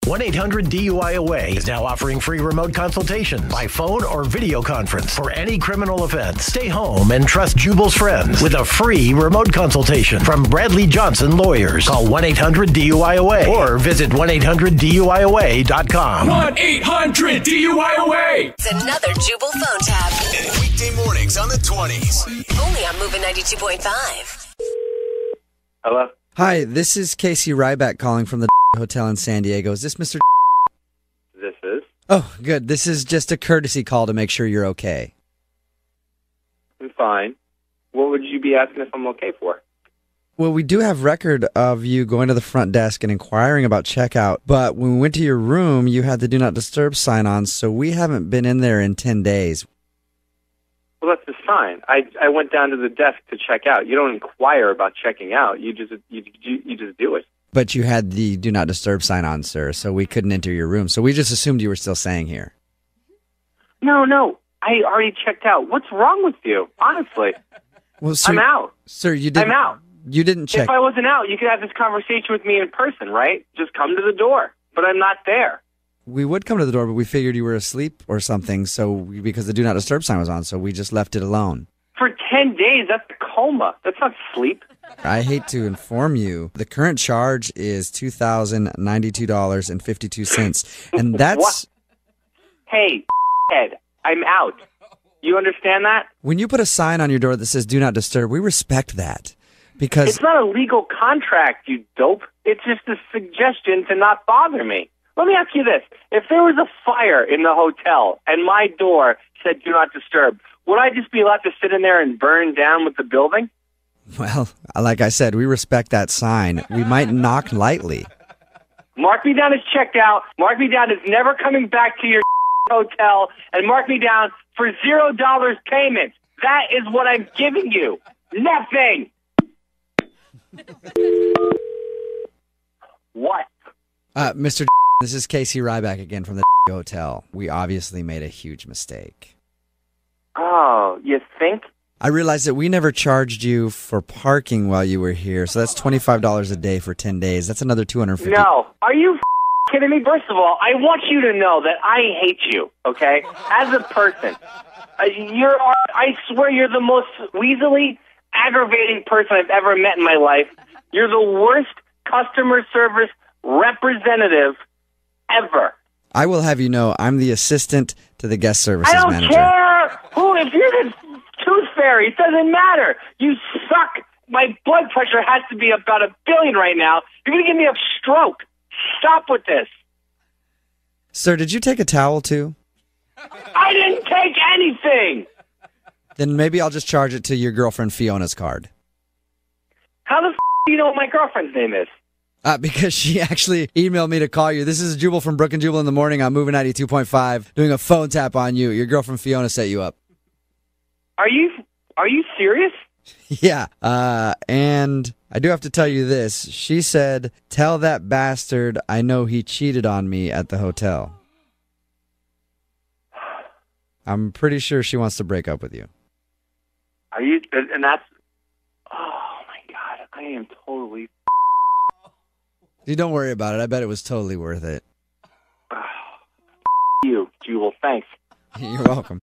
1-800-DUI-AWAY is now offering free remote consultations by phone or video conference for any criminal offense. Stay home and trust Jubal's friends with a free remote consultation from Bradley Johnson Lawyers. Call 1-800-DUI-AWAY or visit 1-800-DUI-AWAY.com. 1-800-DUI-AWAY! It's another Jubal phone tap. Weekday mornings on the 20s. Only on Moving 92.5. Hello? Hi, this is Casey Ryback calling from the hotel in San Diego. Is this Mr. This is? Oh, good. This is just a courtesy call to make sure you're okay. I'm fine. What would you be asking if I'm okay for? Well, we do have record of you going to the front desk and inquiring about checkout, but when we went to your room, you had the Do Not Disturb sign on, so we haven't been in there in 10 days. Well, that's just fine. I went down to the desk to check out. You don't inquire about checking out. You just do it. But you had the Do Not Disturb sign on, sir, so we couldn't enter your room. So we just assumed you were still staying here. No. I already checked out. What's wrong with you? Honestly. Well, sir, I'm out. Sir, you didn't. I'm out. You didn't check. If I wasn't out, you could have this conversation with me in person, right? Just come to the door. But I'm not there. We would come to the door, but we figured you were asleep or something, because the Do Not Disturb sign was on, so we just left it alone. For 10 days, that's a coma. That's not sleep. I hate to inform you, the current charge is $2,092.52, and that's... What? Hey, Ed, I'm out. You understand that? When you put a sign on your door that says Do Not Disturb, we respect that, because... It's not a legal contract, you dope. It's just a suggestion to not bother me. Let me ask you this. If there was a fire in the hotel and my door said Do Not Disturb, would I just be allowed to sit in there and burn down with the building? Well, like I said, we respect that sign. We might knock lightly. Mark me down as checked out. Mark me down as never coming back to your hotel. And mark me down for $0 payment. That is what I'm giving you. Nothing. What? Mr. This is Casey Ryback again from the hotel. We obviously made a huge mistake. Oh, you think? I realized that we never charged you for parking while you were here, so that's $25 a day for 10 days. That's another $250. No. Are you kidding me? First of all, I want you to know that I hate you, okay? As a person. I swear you're the most weaselly, aggravating person I've ever met in my life. You're the worst customer service representative ever. I will have you know, I'm the assistant to the guest services manager. manager. I don't care who, if you're the tooth fairy, it doesn't matter. You suck. My blood pressure has to be about 1 billion right now. You're going to give me a stroke. Stop with this. Sir, did you take a towel too? I didn't take anything. Then maybe I'll just charge it to your girlfriend Fiona's card. How the do you know what my girlfriend's name is? Because she actually emailed me to call you. This is Jubal from Brook and Jubal in the Morning on Moving 92.5, doing a phone tap on you. Your girlfriend Fiona set you up. Are you serious? Yeah, and I do have to tell you this. She said, tell that bastard I know he cheated on me at the hotel. I'm pretty sure she wants to break up with you. Are you, and that's, oh my God, I am totally. You don't worry about it. I bet it was totally worth it. You, Jubal, thanks. You're welcome.